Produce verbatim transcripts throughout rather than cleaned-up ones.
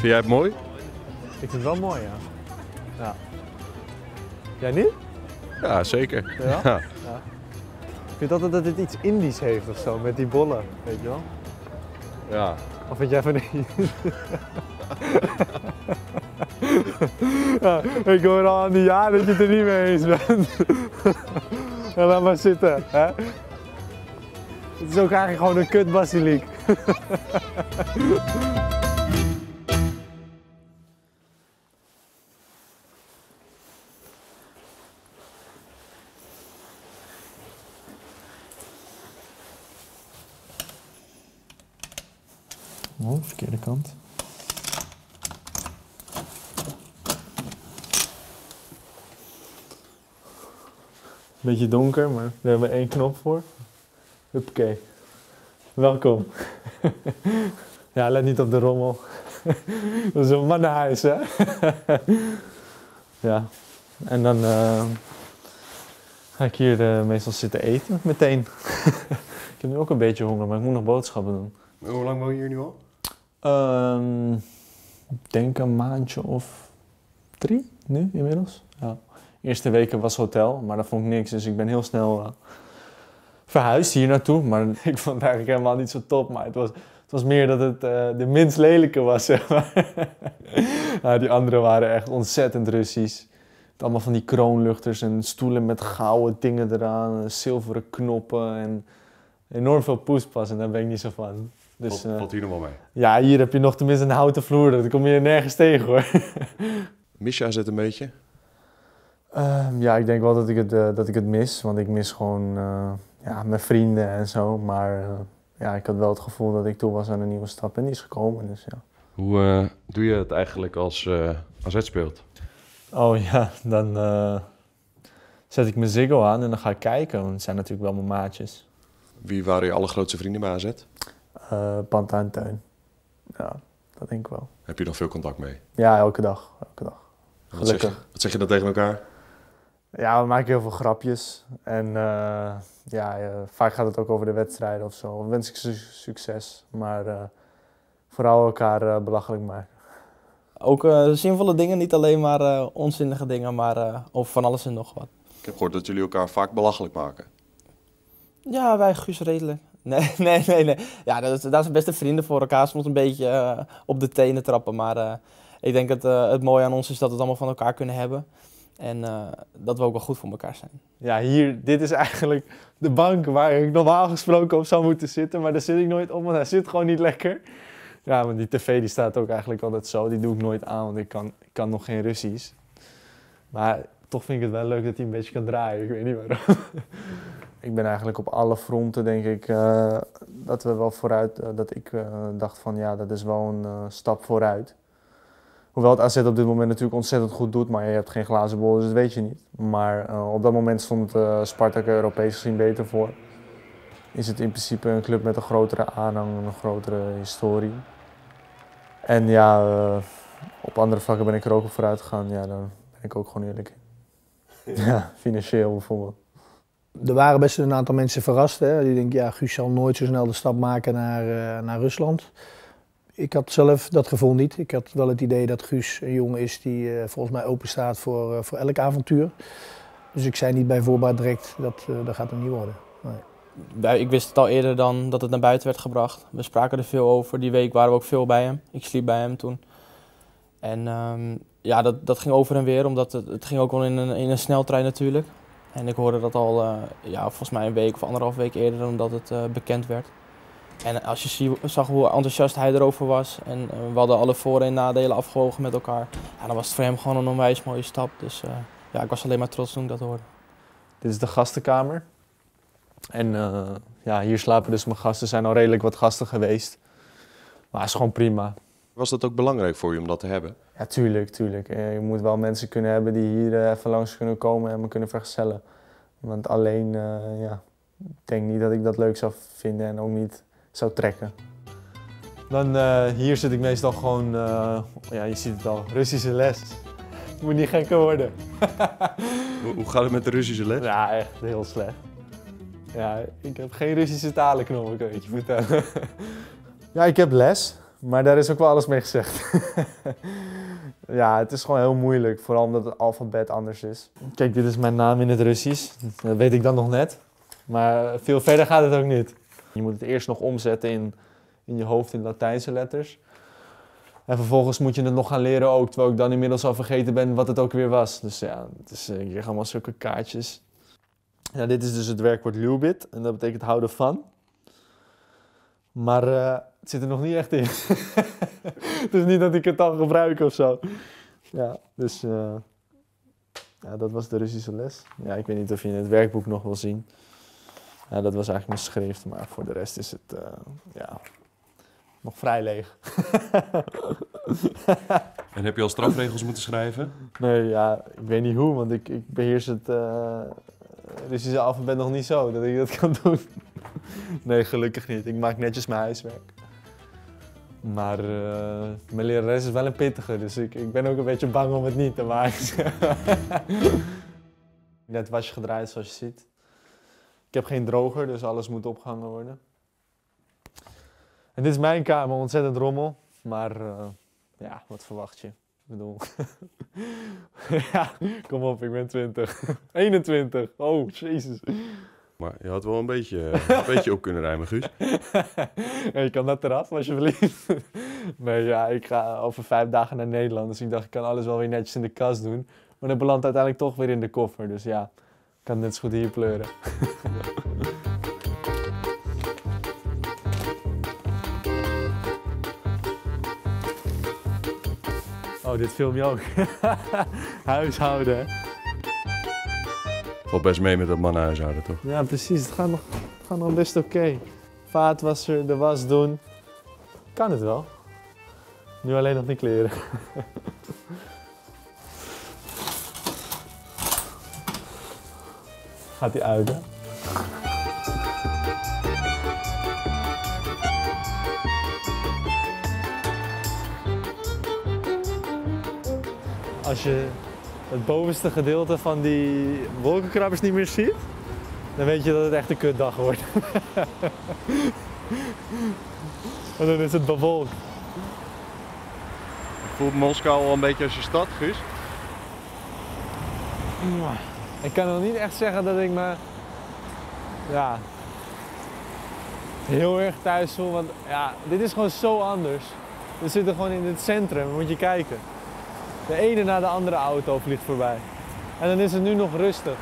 jij het mooi? Ik vind het wel mooi, ja. Ja. Jij niet? Ja, zeker. Ja? Ja. Ja. Ik vind altijd dat het iets Indisch heeft of zo, met die bollen, weet je wel? Ja. Of vind jij van niet? Ja, ik hoor al aan die jaren dat je het er niet mee eens bent. Ja, laat maar zitten, hè? Het is ook eigenlijk gewoon een kut basiliek. Oh, verkeerde kant. Beetje donker, maar we hebben één knop voor. Huppakee. Welkom. Ja, let niet op de rommel. Dat is een mannenhuis, hè? Ja, en dan uh, ga ik hier uh, meestal zitten eten, meteen. Ik heb nu ook een beetje honger, maar ik moet nog boodschappen doen. Hoe lang woon je hier nu al? Um, ik denk een maandje of drie nu inmiddels. Ja. De eerste weken was hotel, maar dat vond ik niks, dus ik ben heel snel uh, verhuisd hier naartoe. Maar ik vond het eigenlijk helemaal niet zo top, maar het was, het was meer dat het uh, de minst lelijke was, zeg maar. Ja, die anderen waren echt ontzettend Russisch. Allemaal van die kroonluchters en stoelen met gouden dingen eraan, zilveren knoppen en enorm veel poespas en daar ben ik niet zo van. Dus, Valt, valt hier nog wel mee? Ja, hier heb je nog tenminste een houten vloer, dat kom je nergens tegen hoor. Mis je A Z een beetje? Uh, ja, ik denk wel dat ik het, uh, dat ik het mis, want ik mis gewoon uh, ja, mijn vrienden en zo. Maar uh, ja, ik had wel het gevoel dat ik toe was aan een nieuwe stap en die is gekomen, dus ja. Hoe uh, doe je het eigenlijk als uh, A Z speelt? Oh ja, dan uh, zet ik mijn Ziggo aan en dan ga ik kijken, want het zijn natuurlijk wel mijn maatjes. Wie waren je allergrootste vrienden bij A Z? Uh, Panta en Teun. Ja, dat denk ik wel. Heb je nog veel contact mee? Ja, elke dag. Elke dag. Wat zeg, je, wat zeg je dan tegen elkaar? Ja, we maken heel veel grapjes. En uh, ja, uh, vaak gaat het ook over de wedstrijden of zo. Dan wens ik ze succes. Maar uh, vooral elkaar uh, belachelijk maken. Ook uh, zinvolle dingen, niet alleen maar uh, onzinnige dingen, maar uh, over van alles en nog wat. Ik heb gehoord dat jullie elkaar vaak belachelijk maken. Ja, wij Guus redelijk. Nee, nee, nee, nee. Ja, dat, dat zijn beste vrienden voor elkaar. Soms een beetje uh, op de tenen trappen. Maar uh, ik denk dat uh, het mooie aan ons is dat we het allemaal van elkaar kunnen hebben. En uh, dat we ook wel goed voor elkaar zijn. Ja, hier, dit is eigenlijk de bank waar ik normaal gesproken op zou moeten zitten. Maar daar zit ik nooit op, want hij zit gewoon niet lekker. Ja, maar die tv die staat ook eigenlijk altijd zo. Die doe ik nooit aan, want ik kan, ik kan nog geen Russisch. Maar toch vind ik het wel leuk dat hij een beetje kan draaien. Ik weet niet waarom. Ik ben eigenlijk op alle fronten, denk ik, uh, dat we wel vooruit, uh, dat ik uh, dacht van ja, dat is wel een uh, stap vooruit. Hoewel het A Z op dit moment natuurlijk ontzettend goed doet, maar je hebt geen glazen bol, dus dat weet je niet. Maar uh, op dat moment stond uh, Spartak er Europees gezien beter voor. Is het in principe een club met een grotere aanhang, een grotere historie. En ja, uh, op andere vlakken ben ik er ook op vooruit gegaan, ja, daar ben ik ook gewoon eerlijk in. Ja, financieel bijvoorbeeld. Er waren best een aantal mensen verrast. Hè? Die denken, ja, Guus zal nooit zo snel de stap maken naar, uh, naar Rusland. Ik had zelf dat gevoel niet. Ik had wel het idee dat Guus een jongen is die uh, volgens mij open staat voor, uh, voor elk avontuur. Dus ik zei niet bij voorbaat direct, dat, uh, dat gaat hem niet worden. Nee. Ik wist het al eerder dan dat het naar buiten werd gebracht. We spraken er veel over. Die week waren we ook veel bij hem. Ik sliep bij hem toen. En um, ja, dat, dat ging over en weer, omdat het, het ging ook wel in een, in een sneltrein natuurlijk. En ik hoorde dat al, uh, ja, volgens mij een week of anderhalf week eerder dan dat het uh, bekend werd. En als je zie, zag hoe enthousiast hij erover was en uh, we hadden alle voor- en nadelen afgewogen met elkaar. Ja, dan was het voor hem gewoon een onwijs mooie stap. Dus uh, ja, ik was alleen maar trots toen ik dat hoorde. Dit is de gastenkamer. En uh, ja, hier slapen dus mijn gasten. Er zijn al redelijk wat gasten geweest. Maar het is gewoon prima. Was dat ook belangrijk voor je om dat te hebben? Ja, tuurlijk, tuurlijk. Je moet wel mensen kunnen hebben die hier even langs kunnen komen en me kunnen vergezellen. Want alleen, uh, ja, ik denk niet dat ik dat leuk zou vinden en ook niet zou trekken. Dan uh, hier zit ik meestal gewoon, uh, ja, je ziet het al, Russische les. Het moet niet gekker worden. hoe, hoe gaat het met de Russische les? Ja, echt heel slecht. Ja, ik heb geen Russische talenknoppen, kan ik je vertellen. Ja, ik heb les Maar daar is ook wel alles mee gezegd. Ja, het is gewoon heel moeilijk, vooral omdat het alfabet anders is. Kijk, dit is mijn naam in het Russisch. Dat weet ik dan nog net. Maar veel verder gaat het ook niet. Je moet het eerst nog omzetten in, in je hoofd in Latijnse letters. En vervolgens moet je het nog gaan leren ook, terwijl ik dan inmiddels al vergeten ben wat het ook weer was. Dus ja, het is, je krijgt allemaal zulke kaartjes. Ja, dit is dus het werkwoord ljubit en dat betekent houden van. Maar uh, het zit er nog niet echt in. Het is niet dat ik het al gebruik of zo. Ja, dus uh, ja, dat was de Russische les. Ja, ik weet niet of je het werkboek nog wil zien. Ja, dat was eigenlijk mijn schrift, maar voor de rest is het uh, ja, nog vrij leeg. En heb je al strafregels moeten schrijven? Nee, ja, ik weet niet hoe, want ik, ik beheers het uh, Russische alfabet nog niet zo dat ik dat kan doen. Nee, gelukkig niet. Ik maak netjes mijn huiswerk. Maar uh, mijn lerares is wel een pittige, dus ik, ik ben ook een beetje bang om het niet te maken. Net wasje gedraaid zoals je ziet. Ik heb geen droger, dus alles moet opgehangen worden. En dit is mijn kamer, ontzettend rommel. Maar uh, ja, wat verwacht je? Ik bedoel... ja, kom op, ik ben twintig. eenentwintig. Oh, jezus. Maar je had wel een beetje, een beetje op kunnen ruimen, Guus. Ja, je kan dat eraf, alsjeblieft. Nee, ja, ik ga over vijf dagen naar Nederland. Dus ik dacht, ik kan alles wel weer netjes in de kast doen. Maar dat belandt uiteindelijk toch weer in de koffer. Dus ja, ik kan het net zo goed hier pleuren. Oh, dit film je ook. Huishouden, hè? Valt best mee met dat mannenhuishouden, toch? Ja, precies. Het gaat nog, het gaat nog best oké. Okay. Vaatwasser, de was doen. Kan het wel. Nu alleen nog niet kleren. Gaat hij uit, hè? Als je het bovenste gedeelte van die wolkenkrabbers niet meer ziet, dan weet je dat het echt een kutdag wordt. En dan is het bewolkt. Voelt Moskou al een beetje als je stad, Guus? Ik kan nog niet echt zeggen dat ik me ja, heel erg thuis voel, want ja, dit is gewoon zo anders. We zitten gewoon in het centrum, moet je kijken. De ene na de andere auto vliegt voorbij. En dan is het nu nog rustig.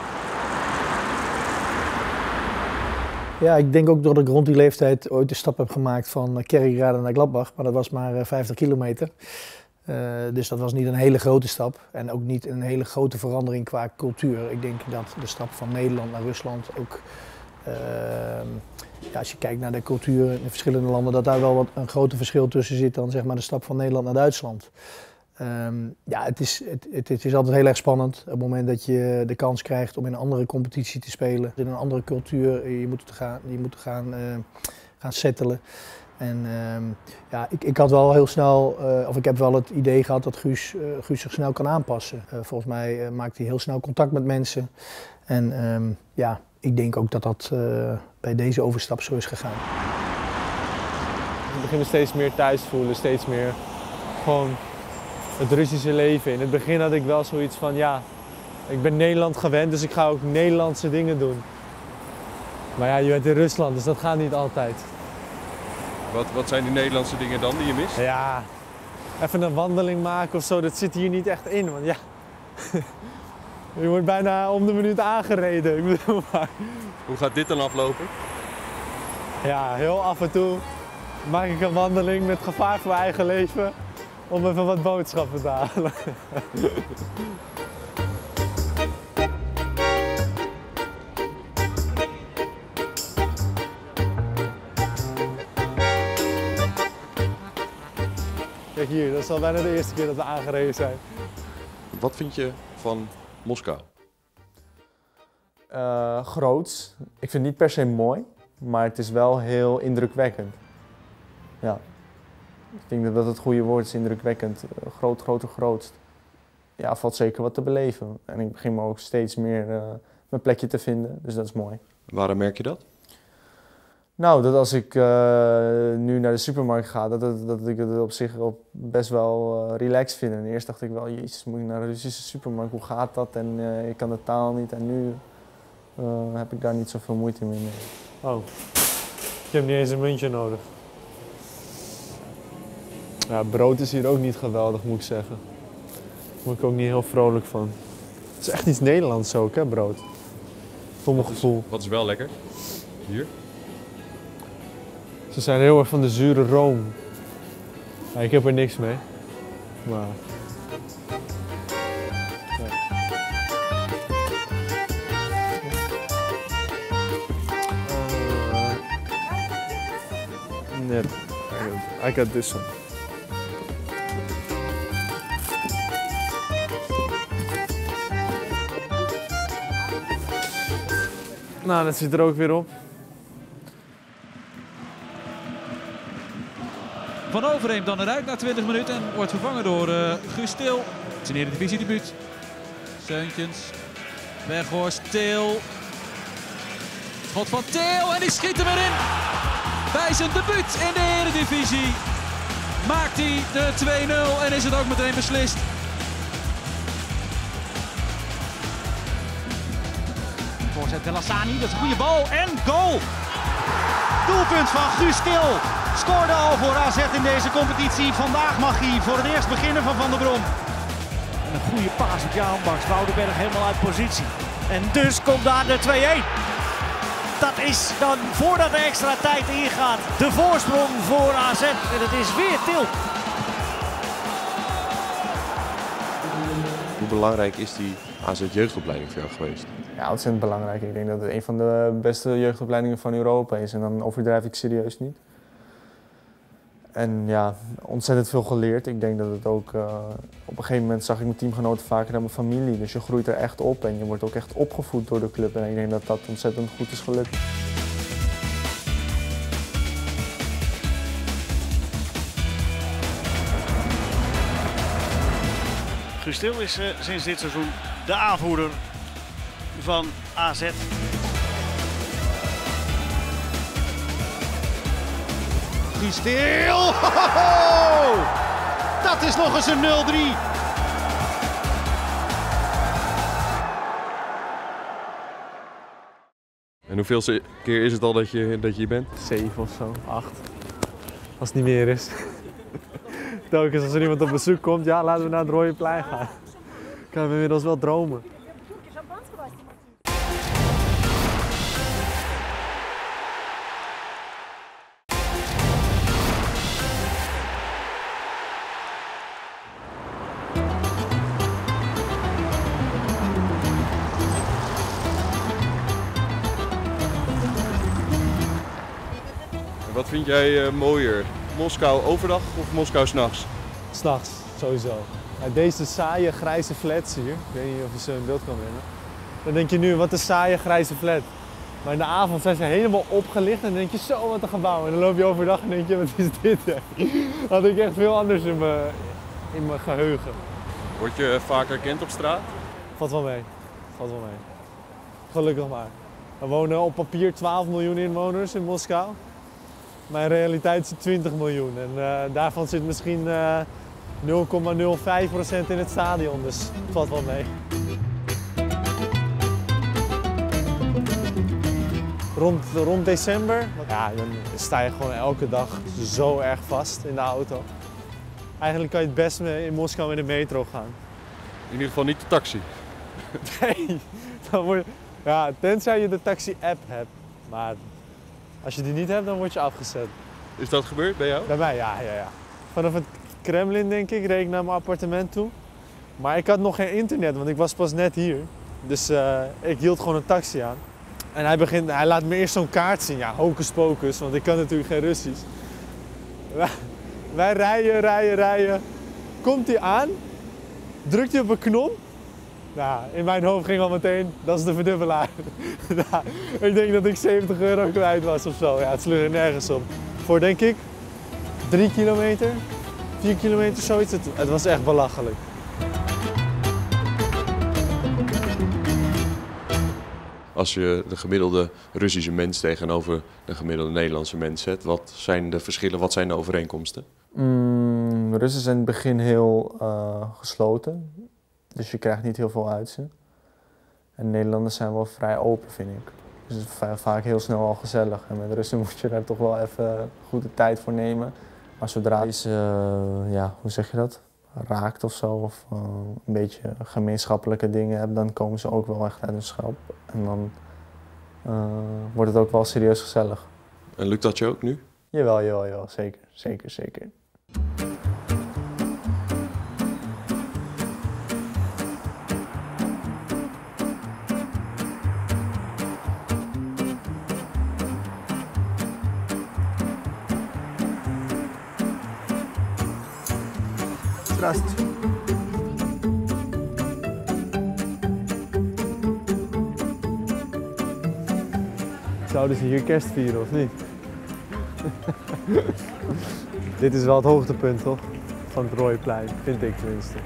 Ja, ik denk ook dat ik rond die leeftijd ooit de stap heb gemaakt van Kerkrade naar Gladbach. Maar dat was maar vijftig kilometer. Uh, dus dat was niet een hele grote stap. En ook niet een hele grote verandering qua cultuur. Ik denk dat de stap van Nederland naar Rusland ook... Uh, ja, als je kijkt naar de cultuur in de verschillende landen, dat daar wel wat een groter verschil tussen zit dan zeg maar, de stap van Nederland naar Duitsland. Um, ja, het is, het, het, het is altijd heel erg spannend op het moment dat je de kans krijgt om in een andere competitie te spelen. In een andere cultuur, je moet gaan, je moet gaan, uh, gaan settelen. En um, ja, ik, ik had wel heel snel, uh, of ik heb wel het idee gehad dat Guus, uh, Guus zich snel kan aanpassen. Uh, volgens mij uh, maakt hij heel snel contact met mensen. En um, ja, ik denk ook dat dat uh, bij deze overstap zo is gegaan. Ik begin me steeds meer thuis te voelen, steeds meer gewoon het Russische leven. In het begin had ik wel zoiets van, ja, ik ben Nederland gewend, dus ik ga ook Nederlandse dingen doen. Maar ja, je bent in Rusland, dus dat gaat niet altijd. Wat, wat zijn die Nederlandse dingen dan die je mist? Ja, even een wandeling maken of zo, dat zit hier niet echt in. Want ja, je wordt bijna om de minuut aangereden. Ik bedoel maar. Hoe gaat dit dan aflopen? Ja, heel af en toe maak ik een wandeling met gevaar voor mijn eigen leven om even wat boodschappen te halen. Kijk hier, dat is al bijna de eerste keer dat we aangereden zijn. Wat vind je van Moskou? Uh, groots. Ik vind het niet per se mooi, maar het is wel heel indrukwekkend. Ja. Ik denk dat dat het goede woord is, indrukwekkend. Uh, groot, groter, grootst. Ja, valt zeker wat te beleven. En ik begin me ook steeds meer uh, mijn plekje te vinden, dus dat is mooi. Waarom merk je dat? Nou, dat als ik uh, nu naar de supermarkt ga, dat, dat, dat ik het op zich op best wel uh, relaxed vind. En eerst dacht ik wel, jezus, moet ik naar de Russische supermarkt, hoe gaat dat? En uh, ik kan de taal niet en nu uh, heb ik daar niet zoveel moeite meer mee. Oh, ik heb niet eens een muntje nodig. Ja, brood is hier ook niet geweldig, moet ik zeggen. Daar word ik ook niet heel vrolijk van. Het is echt iets Nederlands ook, hè, brood. Voor mijn gevoel. Wat is wel lekker? Hier? Ze zijn heel erg van de zure room. Ja, ik heb er niks mee. Maar... Ja. Uh, net. I got this one. Nou, dat zit er ook weer op. Van Overheem dan eruit na twintig minuten en wordt vervangen door uh, Guus Til. Zijn Eredivisie debuut. Seuntjens, Weghorst, Til. Schot van Til en die schiet hem erin. Bij zijn debuut in de Eredivisie maakt hij de twee nul en is het ook meteen beslist. Voorzet Belassani, dat is een goede bal en goal! Doelpunt van Guus Til. Scoorde al voor A Z in deze competitie. Vandaag mag hij voor het eerst beginnen van Van der Brom. En een goede paas op Jaan Baks. Woudenberg helemaal uit positie. En dus komt daar de twee-een. Dat is dan voordat de extra tijd ingaat. De voorsprong voor A Z. En het is weer Til. Hoe belangrijk is die A Z jeugdopleiding voor jou geweest? Ja, ontzettend belangrijk. Ik denk dat het een van de beste jeugdopleidingen van Europa is. En dan overdrijf ik serieus niet. En ja, ontzettend veel geleerd. Ik denk dat het ook, uh, op een gegeven moment zag ik mijn teamgenoten vaker dan mijn familie. Dus je groeit er echt op en je wordt ook echt opgevoed door de club. En ik denk dat dat ontzettend goed is gelukt. Guus Til is uh, sinds dit seizoen de aanvoerder van A Z. Guus Til! Dat is nog eens een nul drie. En hoeveelste keer is het al dat je, dat je hier bent? Zeven of zo, acht. Als het niet meer is. Telkens als er iemand op bezoek komt, ja, laten we naar het Rode Plein gaan. Ik kan inmiddels wel dromen. Wat vind jij uh, mooier? Moskou overdag of Moskou s'nachts? S'nachts, sowieso. Ja, deze saaie grijze flats hier, ik weet niet of je ze in beeld kan brengen. Dan denk je nu, wat een saaie grijze flat. Maar in de avond zijn ze helemaal opgelicht en dan denk je, zo wat een gebouw. En dan loop je overdag en denk je, wat is dit? Dat had ik echt veel anders in mijn, in mijn geheugen. Word je vaak herkend op straat? Valt wel mee, valt wel mee. Gelukkig maar. Er wonen op papier twaalf miljoen inwoners in Moskou. Maar in realiteit is het twintig miljoen en uh, daarvan zit misschien uh, nul komma nul vijf procent in het stadion, dus het valt wel mee. Rond, rond december, ja, dan sta je gewoon elke dag zo erg vast in de auto. Eigenlijk kan je het best in Moskou in de metro gaan. In ieder geval niet de taxi. Nee, dan word je, ja, tenzij je de taxi-app hebt. Maar als je die niet hebt, dan word je afgezet. Is dat gebeurd bij jou? Bij mij, ja, ja, ja. Vanaf het Kremlin, denk ik, reed ik naar mijn appartement toe. Maar ik had nog geen internet, want ik was pas net hier. Dus uh, ik hield gewoon een taxi aan. En hij, begint, hij laat me eerst zo'n kaart zien. Ja, hocus pocus, want ik kan natuurlijk geen Russisch. Wij, wij rijden, rijden, rijden. Komt hij aan, drukt hij op een knop. Nou, in mijn hoofd ging al meteen, dat is de verdubbelaar. Nou, ik denk dat ik zeventig euro kwijt was of zo. Ja, het sloeg er nergens op. Voor, denk ik, drie kilometer, vier kilometer, zoiets. Het, het was echt belachelijk. Als je de gemiddelde Russische mens tegenover de gemiddelde Nederlandse mens zet, wat zijn de verschillen, wat zijn de overeenkomsten? Mm, Russen zijn in het begin heel uh, gesloten, dus je krijgt niet heel veel uit ze. En Nederlanders zijn wel vrij open, vind ik. Dus het is vaak heel snel al gezellig. En met Russen moet je daar toch wel even goed de tijd voor nemen. Maar zodra je ze, uh, ja, hoe zeg je dat, raakt of zo, of uh, een beetje gemeenschappelijke dingen hebt, dan komen ze ook wel echt uit hun schelp. En dan uh, wordt het ook wel serieus gezellig. En lukt dat je ook nu? Jawel, jawel, jawel. Zeker, zeker, zeker. Здравствуйте. Zouden ze hier kerst vieren of niet? Dit is wel het hoogtepunt, toch? Van het Rooiplein, vind ik tenminste.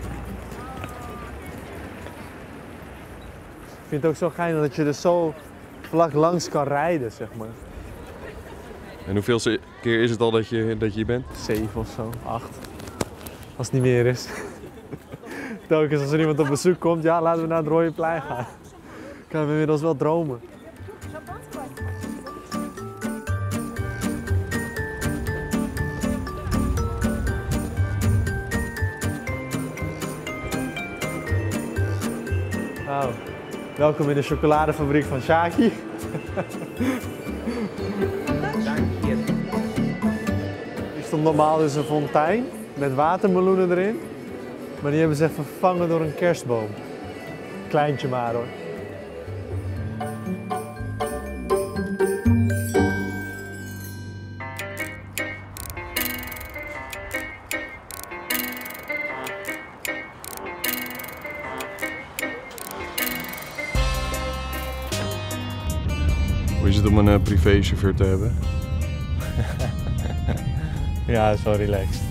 Ik vind het ook zo geinig dat je er zo vlak langs kan rijden, zeg maar. En hoeveelste keer is het al dat je, dat je hier bent? Zeven of zo, acht. Als het niet meer is. Telkens als er iemand op bezoek komt, ja, laten we naar het Rooiplein gaan. Ik kan inmiddels wel dromen. Nou, welkom in de chocoladefabriek van Shaki. Hier stond normaal dus een fontein met watermeloenen erin. Maar die hebben ze even vervangen door een kerstboom. Kleintje maar hoor. Hoe is het om een uh, privéchauffeur te hebben? Ja, het is wel relaxed.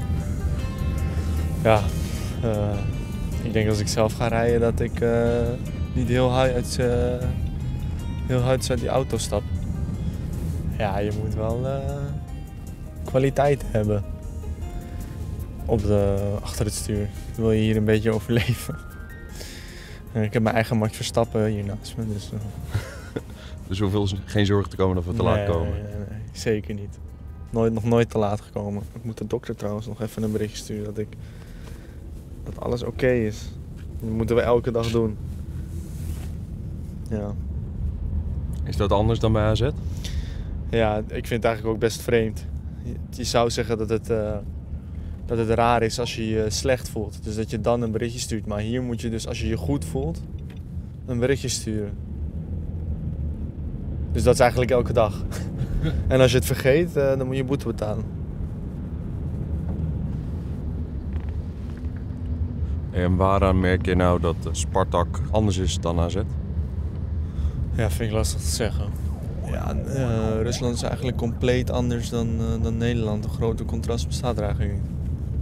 Ja, uh, ik denk als ik zelf ga rijden dat ik uh, niet heel hard uit, uh, heel hard uit die auto stap. Ja, je moet wel uh, kwaliteit hebben op de, achter het stuur. Wil je hier een beetje overleven. En ik heb mijn eigen Max Verstappen hier naast me. Dus, uh... dus we hoeven geen zorgen te komen dat we te nee, laat komen? Nee, nee, nee, zeker niet. Nooit, nog nooit te laat gekomen. Ik moet de dokter trouwens nog even een berichtje sturen dat, ik, dat alles oké okay is. Dat moeten we elke dag doen. Ja. Is dat anders dan bij A Z? Ja, ik vind het eigenlijk ook best vreemd. Je, je zou zeggen dat het, uh, dat het raar is als je je slecht voelt. Dus dat je dan een berichtje stuurt. Maar hier moet je dus, als je je goed voelt, een berichtje sturen. Dus dat is eigenlijk elke dag. En als je het vergeet, uh, dan moet je boete betalen. En waaraan merk je nou dat Spartak anders is dan A Z? Ja, vind ik lastig te zeggen. Ja, uh, Rusland is eigenlijk compleet anders dan, uh, dan Nederland. Een grote contrast bestaat er eigenlijk niet.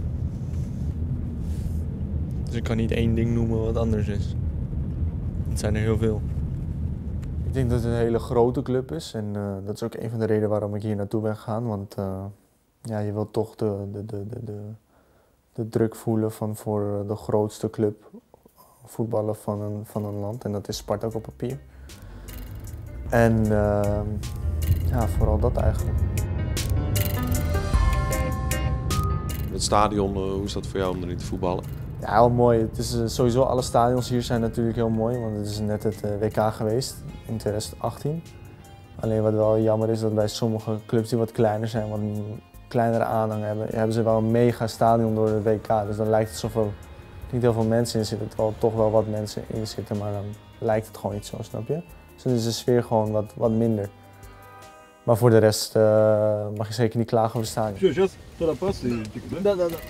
Dus ik kan niet één ding noemen wat anders is. Het zijn er heel veel. Ik denk dat het een hele grote club is en uh, dat is ook een van de redenen waarom ik hier naartoe ben gegaan. Want uh, ja, je wilt toch de, de, de, de, de, de druk voelen van voor de grootste club voetballen van een, van een land. En dat is Spartak op papier. En uh, ja, vooral dat eigenlijk. Het stadion, uh, hoe is dat voor jou om erin te voetballen? Ja, heel mooi. Het is, uh, sowieso alle stadions hier zijn natuurlijk heel mooi, want het is net het uh, W K geweest in twintig achttien. Alleen wat wel jammer is dat bij sommige clubs die wat kleiner zijn, wat een kleinere aanhang hebben, hebben ze wel een mega stadion door het W K. Dus dan lijkt het alsof er niet heel veel mensen in zitten, terwijl er toch wel wat mensen in zitten, maar dan lijkt het gewoon niet zo, snap je? Dus dan is de sfeer gewoon wat, wat minder. Maar voor de rest uh, mag je zeker niet klagen over het stadion. Сейчас, тогда просто, да, да, да.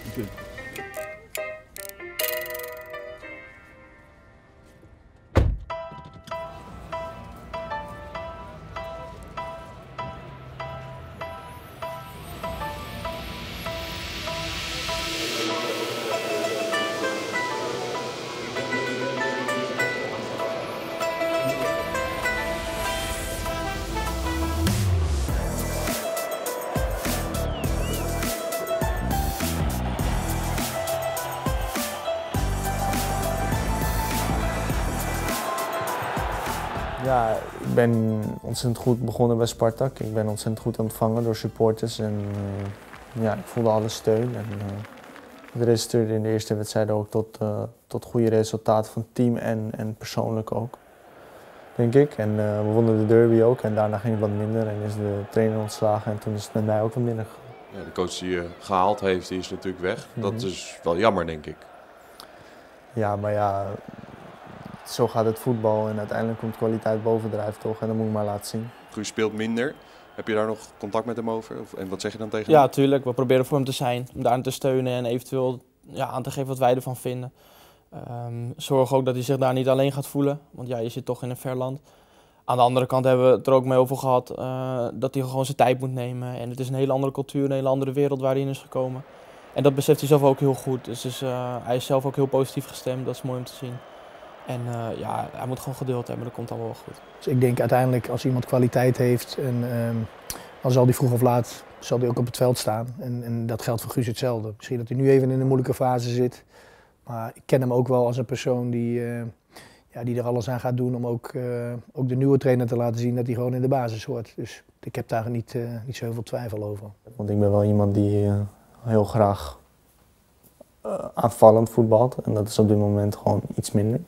Ja, ik ben ontzettend goed begonnen bij Spartak. Ik ben ontzettend goed ontvangen door supporters en uh, ja, ik voelde alle steun. En, uh, het resulteerde in de eerste wedstrijd ook tot, uh, tot goede resultaten van team en, en persoonlijk ook, denk ik. En uh, we wonnen de derby ook en daarna ging het wat minder en is de trainer ontslagen en toen is het met mij ook wat minder gegaan. Ja, de coach die je gehaald heeft, die is natuurlijk weg. Mm-hmm. Dat is wel jammer, denk ik. Ja, maar ja, zo gaat het voetbal en uiteindelijk komt kwaliteit bovendrijf toch en dat moet ik maar laten zien. Guus speelt minder. Heb je daar nog contact met hem over? En wat zeg je dan tegen Ja, hem? tuurlijk. We proberen voor hem te zijn, om daarin te steunen en eventueel ja, aan te geven wat wij ervan vinden. Um, zorg ook dat hij zich daar niet alleen gaat voelen, want ja, je zit toch in een ver land. Aan de andere kant hebben we het er ook mee over gehad uh, dat hij gewoon zijn tijd moet nemen. En het is een hele andere cultuur, een hele andere wereld waar hij in is gekomen. En dat beseft hij zelf ook heel goed. Dus, dus uh, hij is zelf ook heel positief gestemd, dat is mooi om te zien. En uh, ja, hij moet gewoon geduld hebben, dat komt allemaal wel goed. Dus ik denk uiteindelijk als iemand kwaliteit heeft, en, um, dan zal hij vroeg of laat zal hij ook op het veld staan. En, en dat geldt voor Guus hetzelfde. Misschien dat hij nu even in een moeilijke fase zit. Maar ik ken hem ook wel als een persoon die, uh, ja, die er alles aan gaat doen om ook, uh, ook de nieuwe trainer te laten zien dat hij gewoon in de basis hoort. Dus ik heb daar niet, uh, niet zo heel veel twijfel over. Want ik ben wel iemand die uh, heel graag uh, aanvallend voetbalt en dat is op dit moment gewoon iets minder.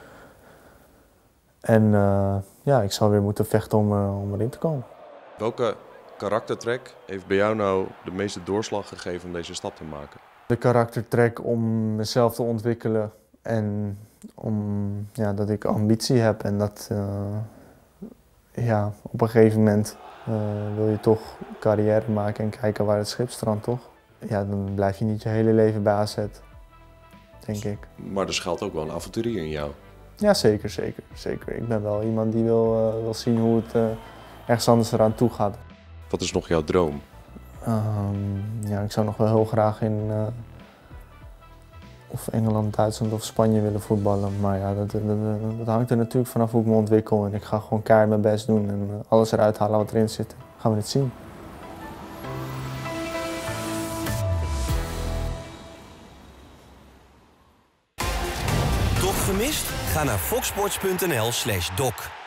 En uh, ja, ik zal weer moeten vechten om, uh, om erin te komen. Welke karaktertrek heeft bij jou nou de meeste doorslag gegeven om deze stap te maken? De karaktertrek om mezelf te ontwikkelen en om, ja, dat ik ambitie heb en dat uh, ja, op een gegeven moment uh, wil je toch carrière maken en kijken waar het schip strandt, toch? Ja, dan blijf je niet je hele leven bij A Z, denk ik. Maar er schuilt ook wel een avonturier in jou. Ja, zeker, zeker, zeker. Ik ben wel iemand die wil, uh, wil zien hoe het uh, ergens anders eraan toe gaat. Wat is nog jouw droom? Um, ja, ik zou nog wel heel graag in uh, of Engeland, Duitsland of Spanje willen voetballen. Maar ja, dat, dat, dat hangt er natuurlijk vanaf hoe ik me ontwikkel. En ik ga gewoon keihard mijn best doen en uh, alles eruit halen wat erin zit. Gaan we het zien. Gemist? Ga naar foxsports punt n l slash doc.